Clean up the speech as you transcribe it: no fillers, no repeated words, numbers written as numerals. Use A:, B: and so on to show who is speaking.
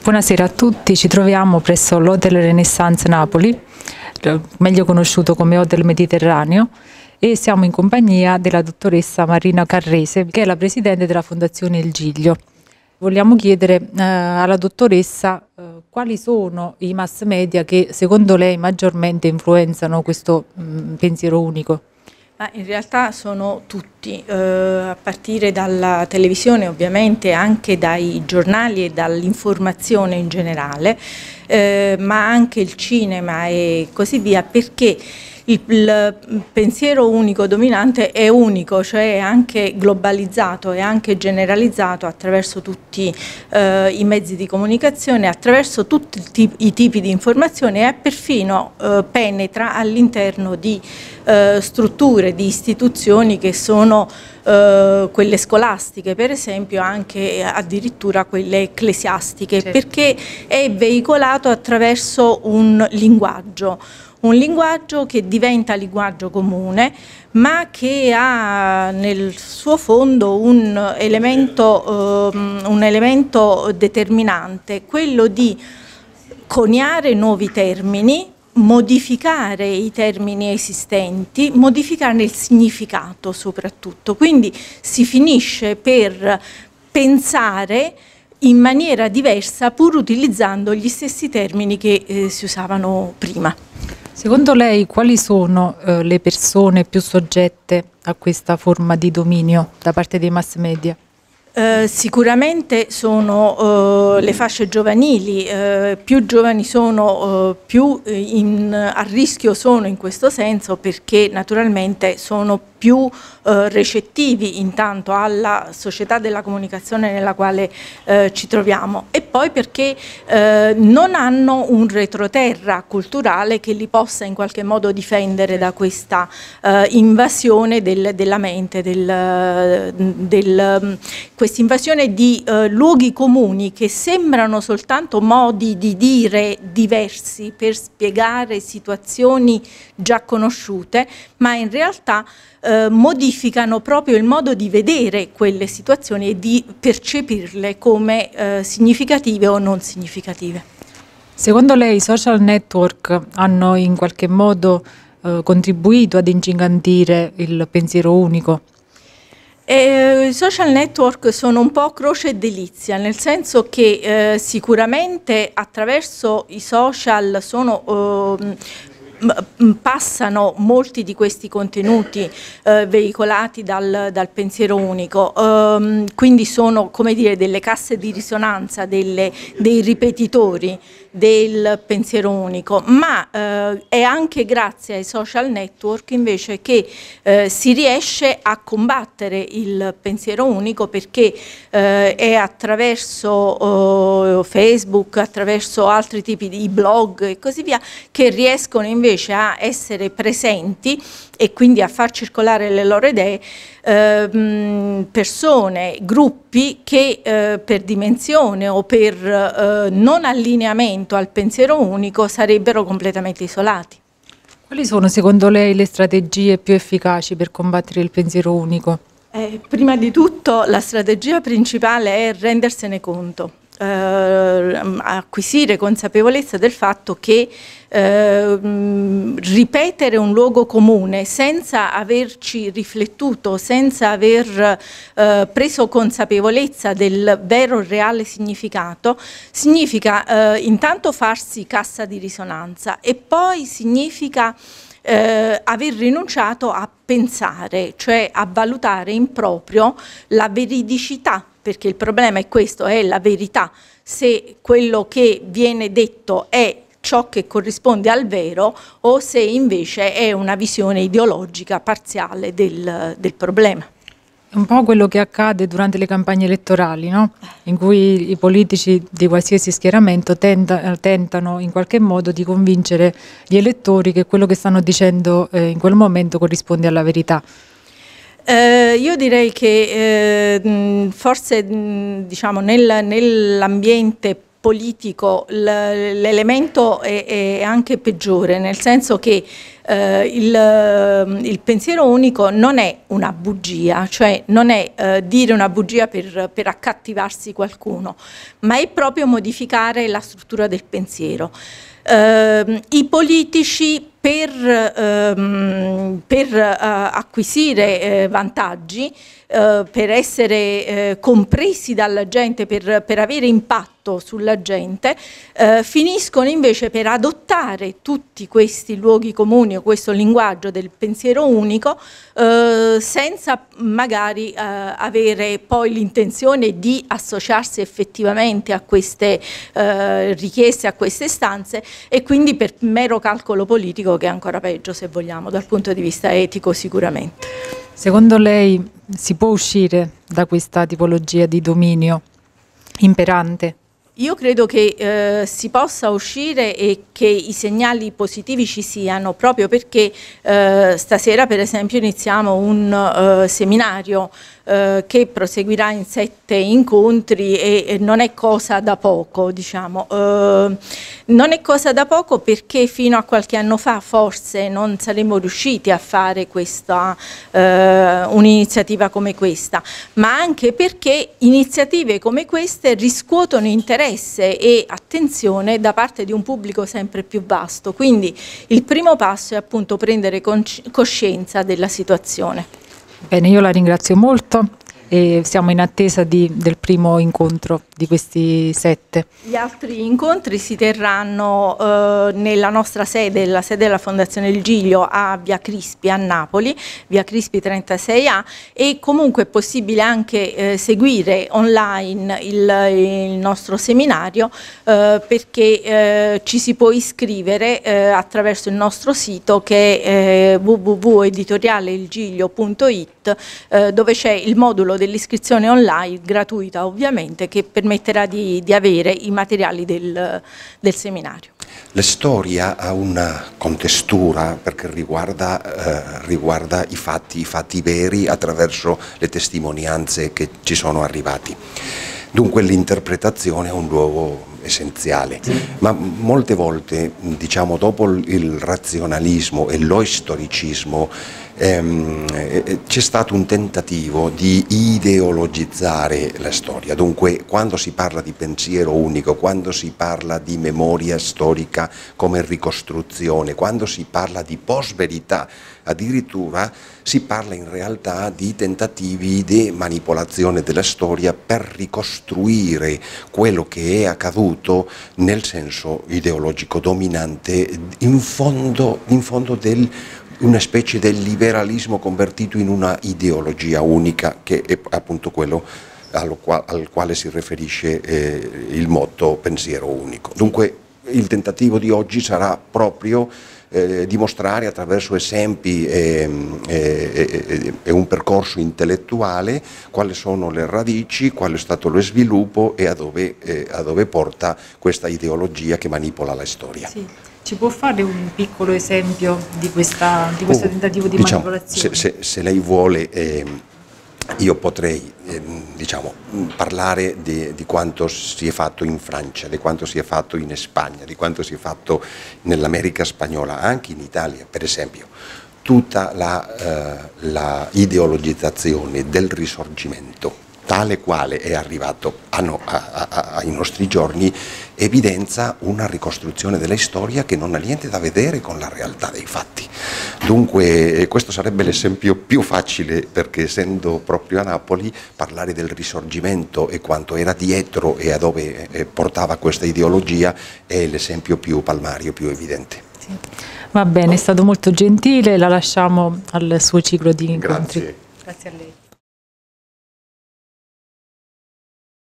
A: Buonasera a tutti, ci troviamo presso l'Hotel Renaissance Napoli, meglio conosciuto come Hotel Mediterraneo, e siamo in compagnia della dottoressa Marina Carrese, che è la presidente della Fondazione Il Giglio. Vogliamo chiedere alla dottoressa quali sono i mass media che secondo lei maggiormente influenzano questo pensiero unico.
B: In realtà sono tutti, a partire dalla televisione ovviamente, anche dai giornali e dall'informazione in generale, ma anche il cinema e così via, perché il pensiero unico dominante è unico, cioè è anche globalizzato, è anche generalizzato attraverso tutti i mezzi di comunicazione, attraverso tutti i tipi di informazione e perfino penetra all'interno di strutture, di istituzioni che sono quelle scolastiche, per esempio, anche addirittura quelle ecclesiastiche, certo, perché è veicolato attraverso un linguaggio che diventa linguaggio comune, ma che ha nel suo fondo un elemento determinante, quello di coniare nuovi termini, modificare i termini esistenti, modificarne il significato soprattutto. Quindi si finisce per pensare in maniera diversa pur utilizzando gli stessi termini che si usavano prima.
A: Secondo lei quali sono le persone più soggette a questa forma di dominio da parte dei mass media?
B: Sicuramente sono le fasce giovanili, più giovani sono, più a rischio sono in questo senso, perché naturalmente sono più recettivi intanto alla società della comunicazione nella quale ci troviamo, e poi perché non hanno un retroterra culturale che li possa in qualche modo difendere da questa invasione della mente, questa invasione di luoghi comuni che sembrano soltanto modi di dire diversi per spiegare situazioni già conosciute, ma in realtà modificano proprio il modo di vedere quelle situazioni e di percepirle come significative o non significative.
A: Secondo lei i social network hanno in qualche modo contribuito ad ingigantire il pensiero unico?
B: I social network sono un po' croce e delizia, nel senso che sicuramente attraverso i social passano molti di questi contenuti veicolati dal pensiero unico, quindi sono, come dire, delle casse di risonanza, dei ripetitori del pensiero unico, ma è anche grazie ai social network invece che si riesce a combattere il pensiero unico, perché è attraverso Facebook, attraverso altri tipi di blog e così via, che riescono invece a essere presenti e quindi a far circolare le loro idee persone, gruppi che per dimensione o per non allineamento al pensiero unico sarebbero completamente isolati.
A: Quali sono secondo lei le strategie più efficaci per combattere il pensiero unico?
B: Prima di tutto la strategia principale è rendersene conto. Acquisire consapevolezza del fatto che ripetere un luogo comune senza averci riflettuto, senza aver preso consapevolezza del vero reale significato, significa intanto farsi cassa di risonanza, e poi significa aver rinunciato a pensare, cioè a valutare in proprio la veridicità, perché il problema è questo, è la verità, se quello che viene detto è ciò che corrisponde al vero o se invece è una visione ideologica parziale del problema.
A: È un po' quello che accade durante le campagne elettorali, no? In cui i politici di qualsiasi schieramento tentano in qualche modo di convincere gli elettori che quello che stanno dicendo in quel momento corrisponde alla verità.
B: Io direi che forse diciamo, nell'ambiente politico l'elemento è anche peggiore, nel senso che Il pensiero unico non è una bugia, cioè non è dire una bugia per accattivarsi qualcuno, ma è proprio modificare la struttura del pensiero. I politici per acquisire vantaggi, per essere compresi dalla gente, per avere impatto sulla gente, finiscono invece per adottare tutti questi luoghi comuni o questo linguaggio del pensiero unico, senza magari avere poi l'intenzione di associarsi effettivamente a queste richieste, a queste istanze, e quindi per mero calcolo politico, che è ancora peggio, se vogliamo, dal punto di vista etico sicuramente.
A: Secondo lei si può uscire da questa tipologia di dominio imperante?
B: Io credo che si possa uscire e che i segnali positivi ci siano, proprio perché stasera per esempio iniziamo un seminario che proseguirà in 7 incontri e non è cosa da poco, diciamo. Non è cosa da poco perché fino a qualche anno fa forse non saremmo riusciti a fare un'iniziativa come questa, ma anche perché iniziative come queste riscuotono interesse e attenzione da parte di un pubblico sempre più vasto. Quindi il primo passo è appunto prendere coscienza della situazione.
A: Bene, io la ringrazio molto e siamo in attesa del primo incontro di questi 7.
B: Gli altri incontri si terranno nella nostra sede, la sede della Fondazione Il Giglio a Via Crispi a Napoli, Via Crispi 36A, e comunque è possibile anche seguire online il nostro seminario perché ci si può iscrivere attraverso il nostro sito, che è www.editorialeilgiglio.it, dove c'è il modulo dell'iscrizione online, gratuita ovviamente, che permetterà di avere i materiali del seminario.
C: La storia ha una contestura perché riguarda i fatti veri attraverso le testimonianze che ci sono arrivati. Dunque l'interpretazione è un luogo essenziale, ma molte volte, diciamo, dopo il razionalismo e lo storicismo c'è stato un tentativo di ideologizzare la storia. Dunque quando si parla di pensiero unico, quando si parla di memoria storica come ricostruzione, quando si parla di post-verità, addirittura si parla in realtà di tentativi di manipolazione della storia per ricostruire quello che è accaduto nel senso ideologico dominante, in fondo una specie del liberalismo convertito in una ideologia unica, che è appunto quello al quale si riferisce il motto pensiero unico. Dunque il tentativo di oggi sarà proprio dimostrare attraverso esempi e un percorso intellettuale quali sono le radici, qual è stato lo sviluppo e a dove porta questa ideologia che manipola la storia.
A: Sì. Ci può fare un piccolo esempio di questo tentativo di manipolazione?
C: Se lei vuole, io potrei parlare di quanto si è fatto in Francia, di quanto si è fatto in Spagna, di quanto si è fatto nell'America spagnola, anche in Italia per esempio. Tutta la ideologizzazione del Risorgimento, tale quale è arrivato ai nostri giorni, evidenzia una ricostruzione della storia che non ha niente da vedere con la realtà dei fatti. Dunque questo sarebbe l'esempio più facile, perché essendo proprio a Napoli, parlare del Risorgimento e quanto era dietro e a dove portava questa ideologia è l'esempio più palmario, più evidente.
A: Sì. Va bene, è stato molto gentile, la lasciamo al suo ciclo di incontri.
C: Grazie.
A: Grazie a lei.